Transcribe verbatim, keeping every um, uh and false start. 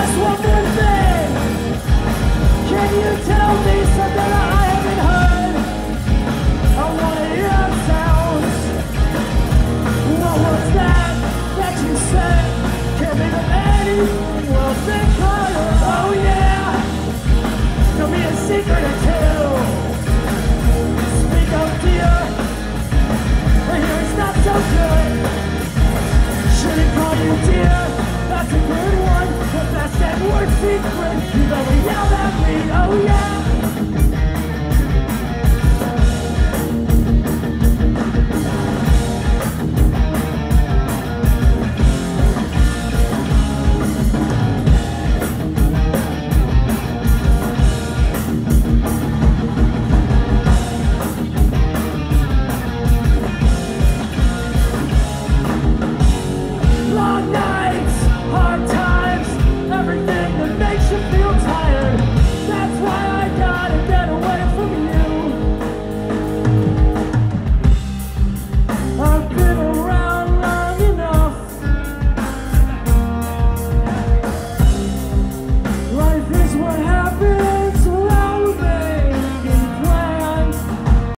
Just one more thing. Can you tell me something I haven't heard? I wanna hear the sounds. What was that that you said? Can't think of anything will think harder. Oh yeah, there'll be a secret or two. Speak up, dear, but here it's not so good. Shouldn't call you dear, that's a great